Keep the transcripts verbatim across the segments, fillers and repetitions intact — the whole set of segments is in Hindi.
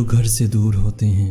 जो घर से दूर होते हैं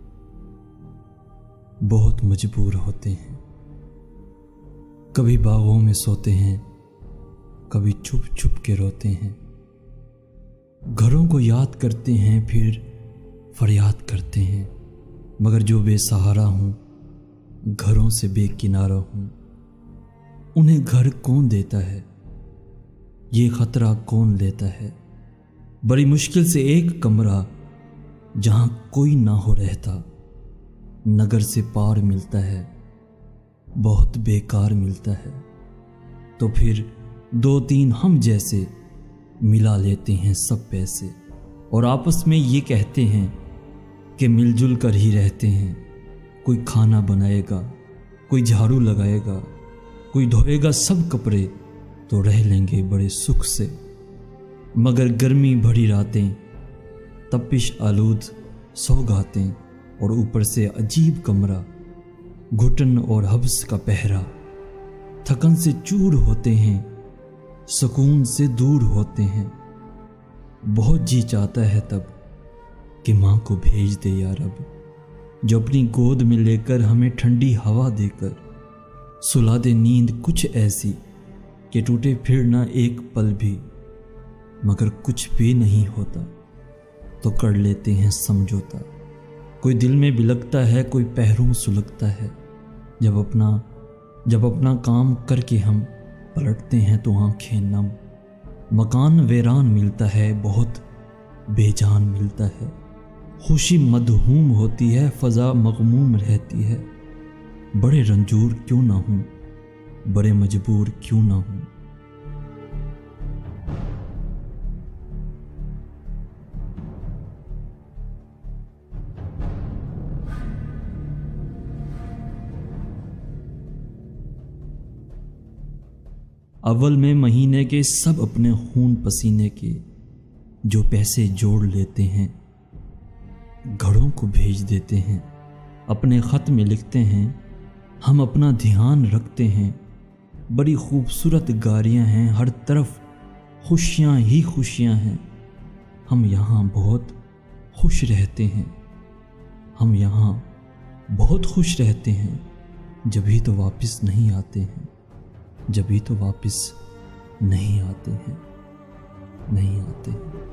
बहुत मजबूर होते हैं। कभी बागों में सोते हैं, कभी छुप छुप के रोते हैं। घरों को याद करते हैं, फिर फरियाद करते हैं। मगर जो बेसहारा हूँ, घरों से बेकिनारा हूँ। उन्हें घर कौन देता है, ये खतरा कौन लेता है। बड़ी मुश्किल से एक कमरा जहाँ कोई ना हो रहता, नगर से पार मिलता है, बहुत बेकार मिलता है। तो फिर दो तीन हम जैसे मिला लेते हैं सब पैसे, और आपस में ये कहते हैं कि मिलजुल कर ही रहते हैं। कोई खाना बनाएगा, कोई झाड़ू लगाएगा, कोई धोएगा सब कपड़े, तो रह लेंगे बड़े सुख से। मगर गर्मी भरी रातें, तपिश आलूद सौगातें, और ऊपर से अजीब कमरा, घुटन और हब्स का पहरा। थकन से चूर होते हैं, सुकून से दूर होते हैं। बहुत जी चाहता है तब कि माँ को भेज दे या रब, जो अपनी गोद में लेकर हमें ठंडी हवा देकर सुला दे नींद कुछ ऐसी कि टूटे फिर ना एक पल भी। मगर कुछ भी नहीं होता तो कर लेते हैं समझौता। कोई दिल में बिलकता है, कोई पैरों सुलगता है। जब अपना जब अपना काम करके हम पलटते हैं तो आंखें नम। मकान वीरान मिलता है, बहुत बेजान मिलता है। खुशी मदहूम होती है, फ़ज़ा मग़मूम रहती है। बड़े रंजूर क्यों ना हूँ, बड़े मजबूर क्यों ना हूँ। अव्वल में महीने के सब अपने खून पसीने के जो पैसे जोड़ लेते हैं, घरों को भेज देते हैं। अपने ख़त में लिखते हैं, हम अपना ध्यान रखते हैं। बड़ी खूबसूरत गाड़ियाँ हैं, हर तरफ खुशियाँ ही खुशियाँ हैं। हम यहाँ बहुत खुश रहते हैं, हम यहाँ बहुत खुश रहते हैं। जभी तो वापस नहीं आते हैं, जभी तो वापस नहीं आते हैं, नहीं आते हैं।